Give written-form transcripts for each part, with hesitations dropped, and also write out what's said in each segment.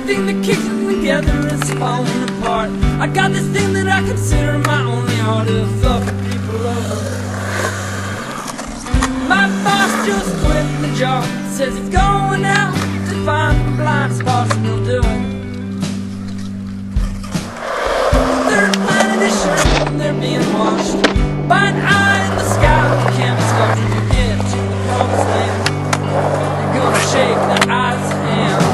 Everything that keeps us together is falling apart. I got this thing that I consider my only art of fucking people over. My boss just quit the job, says he's going out to find the blind spots and he'll do it. They're planning to shrink and they're being washed by an eye in the sky with a canvas sculpture to get to the promised land. You're gonna shake the eye's hand.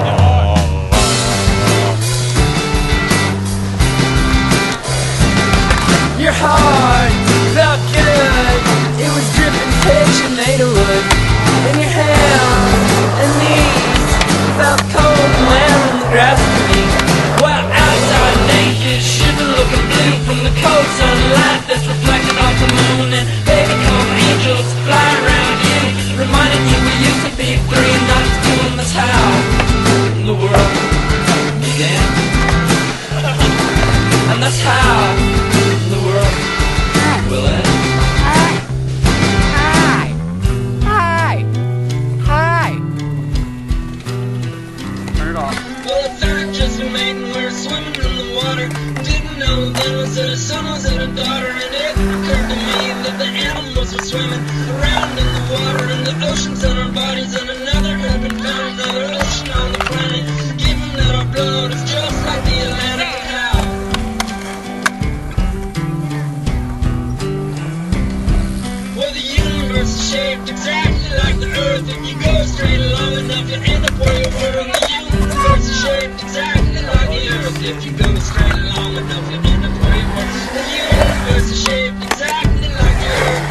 Your heart felt good, it was dripping pitch and made of wood. And your hands and knees felt cold and wet on the grass beneath. Well, outside naked, shiver looking blue from the cold sunlight that's reflected off the moon. And baby come angels fly around you, reminding you we used to be free and not just doing this how the world began. And that's how the world will end. Hi. Turn it off. Well, the third just remained and we were swimming in the water. Didn't know then was that a son was that a daughter. And it occurred to me that the animals were swimming around in the water and the oceans on our bodies. And another had been found, another ocean on the planet. Given that our blood is just like the Atlantic. Shaped exactly like the earth. If you go straight long enough, you end up where you were. And the universe is shaped exactly like the earth. If you go straight long enough, you end up where you were. The universe is shaped exactly like the earth.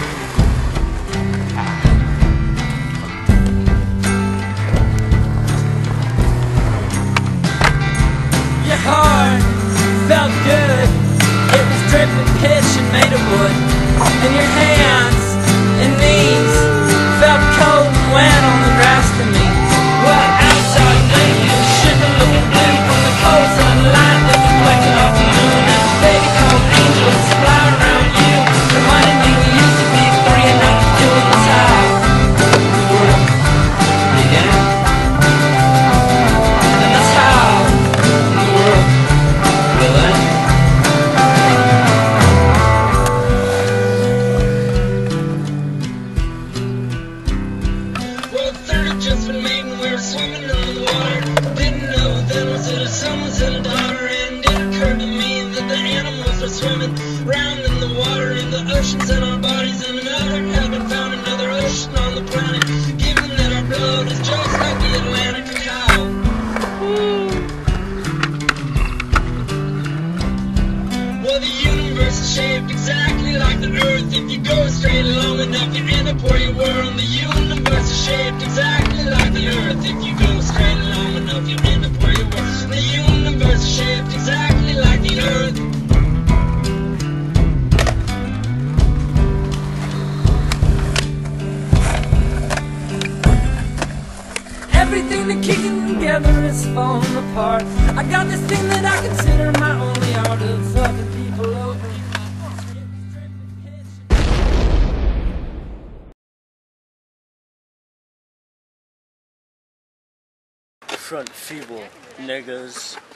Your heart felt good, it was dripping pitch and made of wood. And your hands and knees felt cold and wet on the grass beneath. Well, outside naked, shiver looking blue from the cold sunlight that's reflected off the moon. And baby cold angels fly around you, reminding you we used to be free and not just doing this how the world began. And that's how the world will end. Just been made and we were swimming in the water. Didn't know then was it a son, was it a daughter. And it occurred to me that the animals were swimming round in the water and the oceans in our bodies. And another had been found, another ocean on the planet. Given that our blood is just like the Atlantic. How? Well, the universe is shaped exactly like the earth. If you go straight long enough, you end up where you were. And the universe is shaped exactly like the earth. If you go straight long enough, you end up where you were. The universe is shaped exactly like the earth. Everything that keeps it together is falling apart. I got this thing that I consider my only art of fucking people over. Front feeble niggas.